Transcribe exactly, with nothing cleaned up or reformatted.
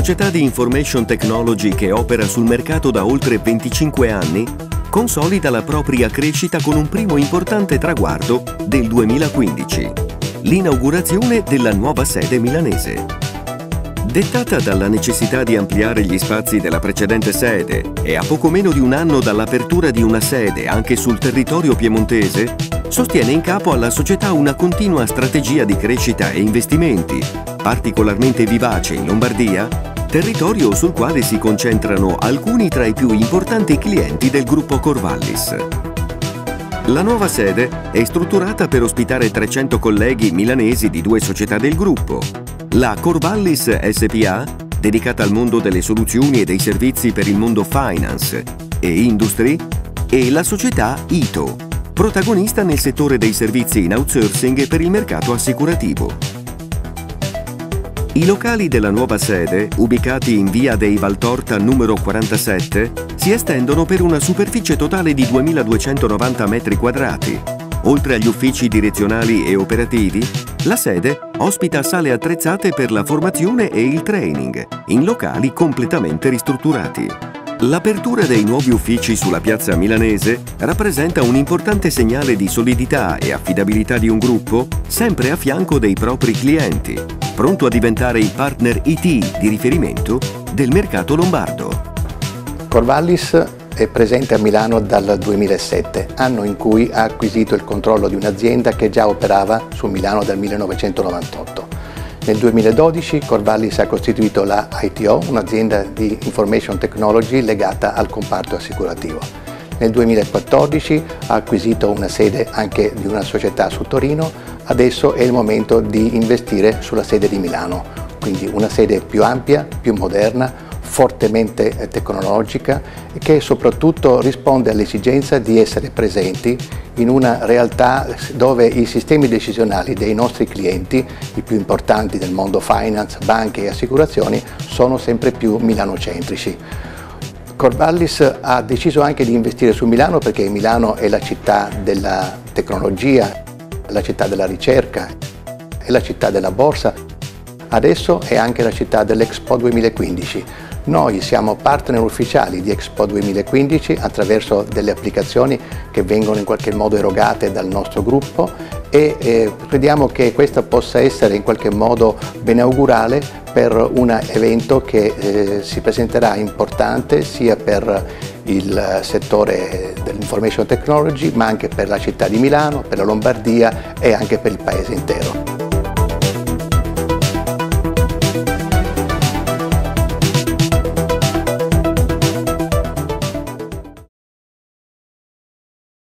società di Information Technology che opera sul mercato da oltre venticinque anni, consolida la propria crescita con un primo importante traguardo del duemilaquindici, l'inaugurazione della nuova sede milanese. Dettata dalla necessità di ampliare gli spazi della precedente sede e a poco meno di un anno dall'apertura di una sede anche sul territorio piemontese, sostiene in capo alla società una continua strategia di crescita e investimenti, particolarmente vivace in Lombardia, territorio sul quale si concentrano alcuni tra i più importanti clienti del gruppo Corvallis. La nuova sede è strutturata per ospitare trecento colleghi milanesi di due società del gruppo: la Corvallis S P A, dedicata al mondo delle soluzioni e dei servizi per il mondo finance e industry, e la società Ito, protagonista nel settore dei servizi in outsourcing per il mercato assicurativo. I locali della nuova sede, ubicati in via dei Valtorta numero quarantasette, si estendono per una superficie totale di duemiladuecentonovanta metri quadrati. Oltre agli uffici direzionali e operativi, la sede ospita sale attrezzate per la formazione e il training, in locali completamente ristrutturati. L'apertura dei nuovi uffici sulla piazza milanese rappresenta un importante segnale di solidità e affidabilità di un gruppo sempre a fianco dei propri clienti, pronto a diventare il partner I T di riferimento del mercato lombardo. Corvallis è presente a Milano dal duemilasette, anno in cui ha acquisito il controllo di un'azienda che già operava su Milano dal millenovecentonovantotto. Nel duemiladodici Corvallis ha costituito la I T O, un'azienda di Information Technology legata al comparto assicurativo. Nel duemilaquattordici ha acquisito una sede anche di una società su Torino. Adesso è il momento di investire sulla sede di Milano, quindi una sede più ampia, più moderna, fortemente tecnologica e che soprattutto risponde all'esigenza di essere presenti in una realtà dove i sistemi decisionali dei nostri clienti, i più importanti del mondo finance, banche e assicurazioni, sono sempre più milanocentrici. Corvallis ha deciso anche di investire su Milano perché Milano è la città della tecnologia, la città della ricerca, è la città della borsa, adesso è anche la città dell'Expo duemilaquindici. Noi siamo partner ufficiali di Expo duemilaquindici attraverso delle applicazioni che vengono in qualche modo erogate dal nostro gruppo e eh, crediamo che questa possa essere in qualche modo benaugurale per un evento che eh, si presenterà importante sia per il settore dell'information technology ma anche per la città di Milano, per la Lombardia e anche per il paese intero.